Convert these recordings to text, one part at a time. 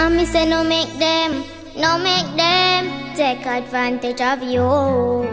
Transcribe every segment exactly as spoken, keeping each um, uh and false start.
And me say no make them, no make them take advantage of you.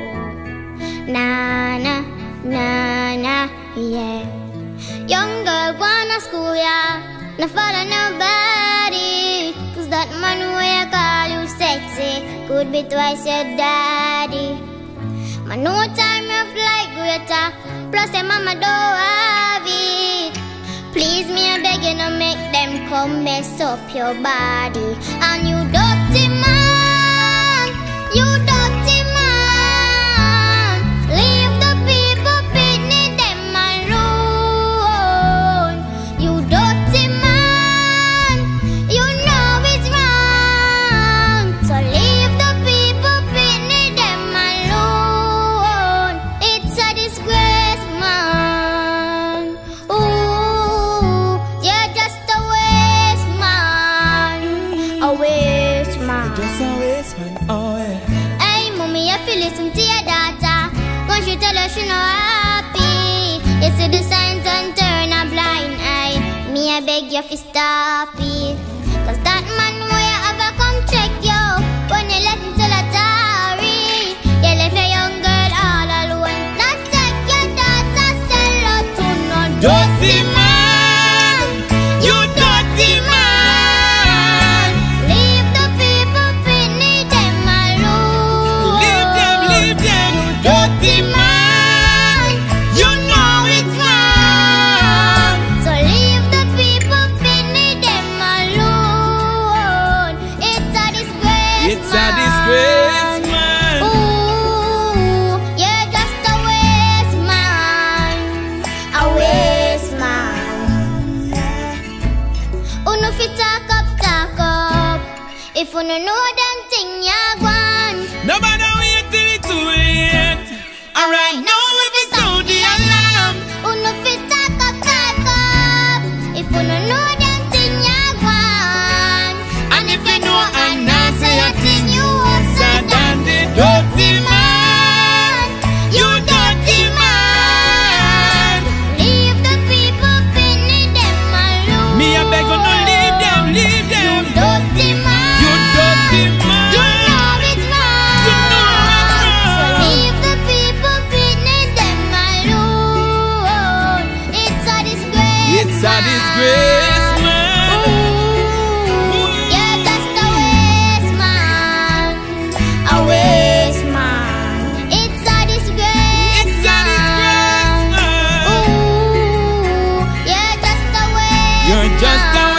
Nah, nah, nah, nah, yeah. Young girl wanna school, yeah. No follow nobody, cause that man where you call you sexy could be twice your daddy. Man, no time rough like greater, plus your mama don't have it. Please me, I beg you, no make them come mess up your body. And you dirty man, you dirty man, leave the people beneath them alone. You dirty man, you know it's wrong, so leave the people beneath them alone. It's a disgrace, man. Ooh, you're just a waste man, a waste man. Just a waste man, oh yeah. Hey, mommy, if you listen to your daughter, once you tell her she no happy, you see the signs and turn a blind eye. Me, I beg you to stop it, cause that man where you ever come check you, when you let him tell a story, you left a young girl all alone. Not take your daughter, sell her to no Dirty man, you dirty man. Leave the people beneath them alone. Leave them, leave them, dirty man. You know it's wrong. So leave the people beneath them alone. It's a disgrace, It's a man. disgrace, man. Ooh, you're just a waste man, a waste man. Uno fi talk up, talk up. If uno know them thing ya gwan. No matter wait till it's too late. Alright, now if it's sound the alarm. Uno fi talk up, talk up. If uno know them thing ya gwan. And if you know and not say a thing, you answer than the dirty man. You dirty man. Leave the people beneath them alone. Me a beg you no leave them, leave them. Dirty man. You dirty man. You know it's wrong. You know it's wrong. So leave the people beneath them alone. It's a disgrace. It's a man. disgrace, man. Ooh, you're just a waste man, a waste man. It's a disgrace. It's a disgrace, man. Ooh, you're just a waste You're just a